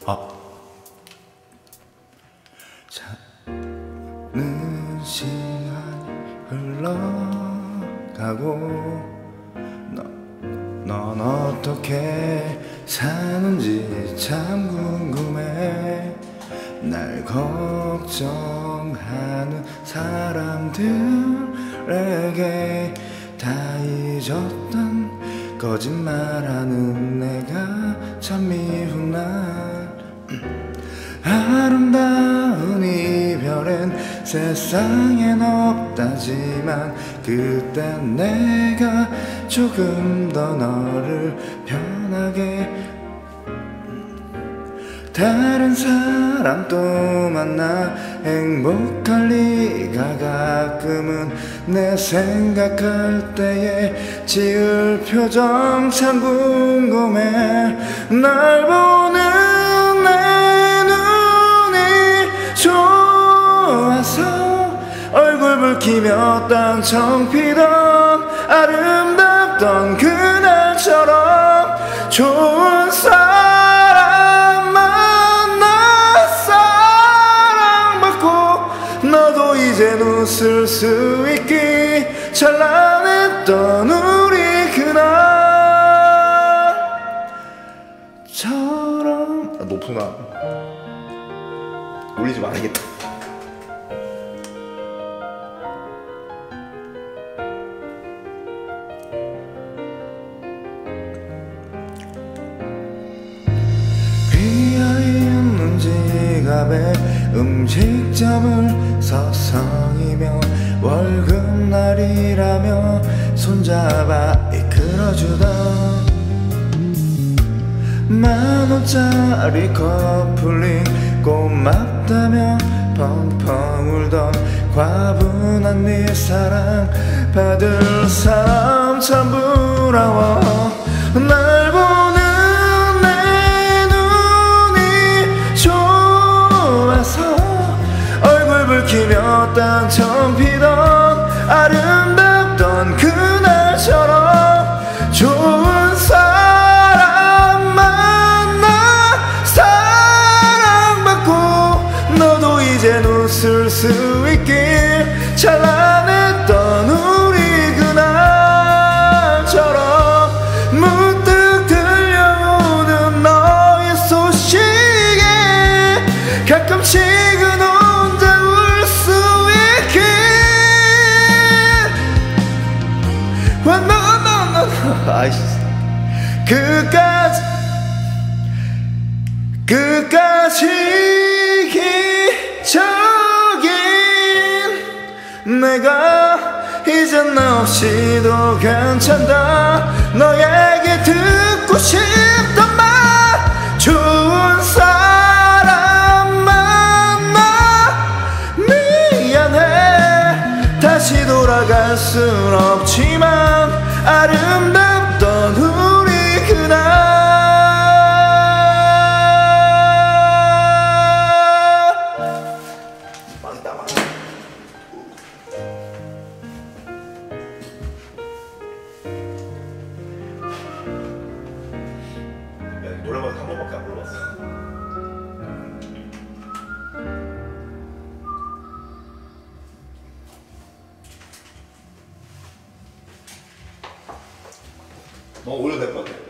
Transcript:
자는 시간이 흘러가고 넌 어떻게 사는지 참 궁금해. 날 걱정하는 사람들에게 다 잊었던 거짓말하는 내가 참 미운 날. 아름다운 이별엔 세상엔 없다지만 그땐 내가 조금 더 너를 편하게 다른 사람 또 만나 행복할 리가 가끔은 내 생각할 때에 지을 표정 참 궁금해. 날 보는 내 눈이 좋아서 얼굴 붉히며 땅청 피던 아름답던 그날처럼 좋은 사람 만나 사랑받고 너도 이젠 웃을 수 있기 찬란했던 우리 그날처럼. 높구나. 올리지 말아야겠다. 비어있는 지갑에 음식점을 서성이며 월급날이라며 손잡아 이끌어주던 10,000원짜리 커플링 고맙다며 펑펑 울던 과분한 네 사랑 받을 사람 참 부러워. 날 보는 내 눈이 좋아서 얼굴 붉히며 땅청 피던 아름답던 그날처럼 좋은 사람 만나 사랑받고 너도 이젠 웃을 수 있길 찬란했던 우리 그날처럼. 문득 들려오는 너의 소식에 가끔씩은 혼자 울 수 있길. 아이씨. 끝까지 기적인 내가 이젠 나 없이도 괜찮다. 너에게 듣고 싶던 말 좋은 사람 만나 미안해. 다시 돌아갈 순 없지만 아름답던 우리 그날. 노래방 한 번밖에 안 불렀어. 올려도 될 것 같아.